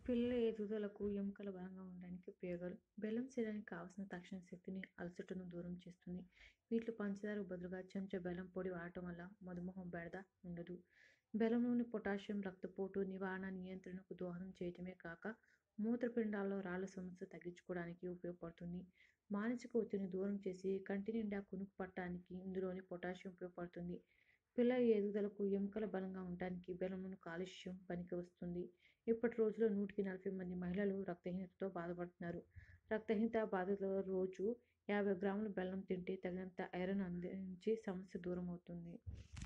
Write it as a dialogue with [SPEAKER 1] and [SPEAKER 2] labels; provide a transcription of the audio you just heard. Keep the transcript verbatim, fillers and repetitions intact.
[SPEAKER 1] పిల్లల ఎదుగుదలకు ఎముకలు బలంగా ఉండడానికి ఉపయోగాలు. బెల్లం శరీరానికి కావాల్సిన తక్షణ శక్తిని, అలసటను దూరం చేస్తుంది. వీటిలో పంచదారకు బదులుగా చెంచా బెల్లం పొడి వాడటం వల్ల మధుమేహం బెడద ఉండదు. బెల్లంలోని పొటాషియం రక్తపోటు నివారణ, నియంత్రణకు దోహదం చేయటమే కాక మూత్రపిండాల్లో రాళ్ల సమస్య తగ్గించుకోవడానికి ఉపయోగపడుతుంది. మానసిక ఒత్తిడిని దూరం చేసి కంటి నిండా కునుకు పట్టడానికి ఇందులోని పొటాషియం ఉపయోగపడుతుంది. పిల్లల ఎదుగుదలకు ఎముకలు బలంగా ఉండటానికి బెల్లంలోని కాల్షియం పనికి వస్తుంది. ఇప్పటి రోజుల్లో నూటికి నలభై మంది మహిళలు రక్తహీనతతో బాధపడుతున్నారు. రక్తహీనత బాధితులు రోజు యాభై గ్రాముల బెల్లం తింటే తగినంత ఐరన్ అందించి సమస్య దూరమవుతుంది.